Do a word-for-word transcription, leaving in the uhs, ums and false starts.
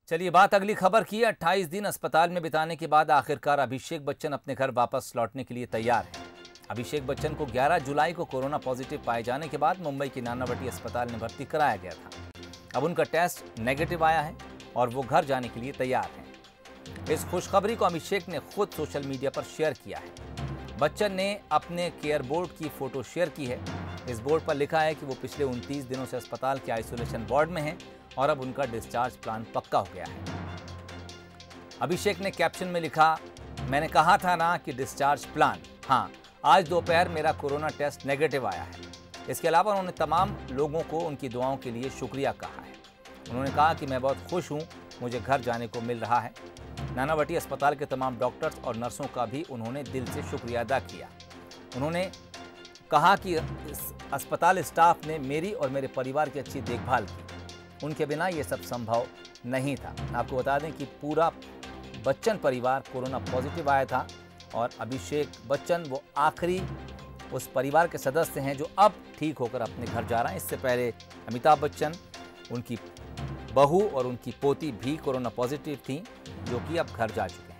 चलिए बात अगली खबर की। अट्ठाईस दिन अस्पताल में बिताने के बाद आखिरकार अभिषेक बच्चन अपने घर वापस लौटने के लिए तैयार हैं। अभिषेक बच्चन को ग्यारह जुलाई को कोरोना पॉजिटिव पाए जाने के बाद मुंबई के नानावटी अस्पताल में भर्ती कराया गया था। अब उनका टेस्ट नेगेटिव आया है और वो घर जाने के लिए तैयार हैं। इस खुशखबरी को अभिषेक ने खुद सोशल मीडिया पर शेयर किया है। बच्चन ने अपने केयर बोर्ड की फोटो शेयर की है। इस बोर्ड पर लिखा है कि वो पिछले उनतीस दिनों से अस्पताल के आइसोलेशन वार्ड में हैं और अब उनका डिस्चार्ज प्लान पक्का हो गया है। अभिषेक ने कैप्शन में लिखा, मैंने कहा था ना कि डिस्चार्ज प्लान। हाँ, आज दोपहर मेरा कोरोना टेस्ट नेगेटिव आया है। इसके अलावा उन्होंने तमाम लोगों को उनकी दुआओं के लिए शुक्रिया कहा है। उन्होंने कहा कि मैं बहुत खुश हूँ, मुझे घर जाने को मिल रहा है। नानावटी अस्पताल के तमाम डॉक्टर्स और नर्सों का भी उन्होंने दिल से शुक्रिया अदा किया। उन्होंने कहा कि इस अस्पताल स्टाफ ने मेरी और मेरे परिवार की अच्छी देखभाल की। उनके बिना ये सब संभव नहीं था। आपको बता दें कि पूरा बच्चन परिवार कोरोना पॉजिटिव आया था और अभिषेक बच्चन वो आखिरी उस परिवार के सदस्य हैं जो अब ठीक होकर अपने घर जा रहे हैं। इससे पहले अमिताभ बच्चन, उनकी बहू और उनकी पोती भी कोरोना पॉजिटिव थी, जो कि अब घर जा चुके हैं।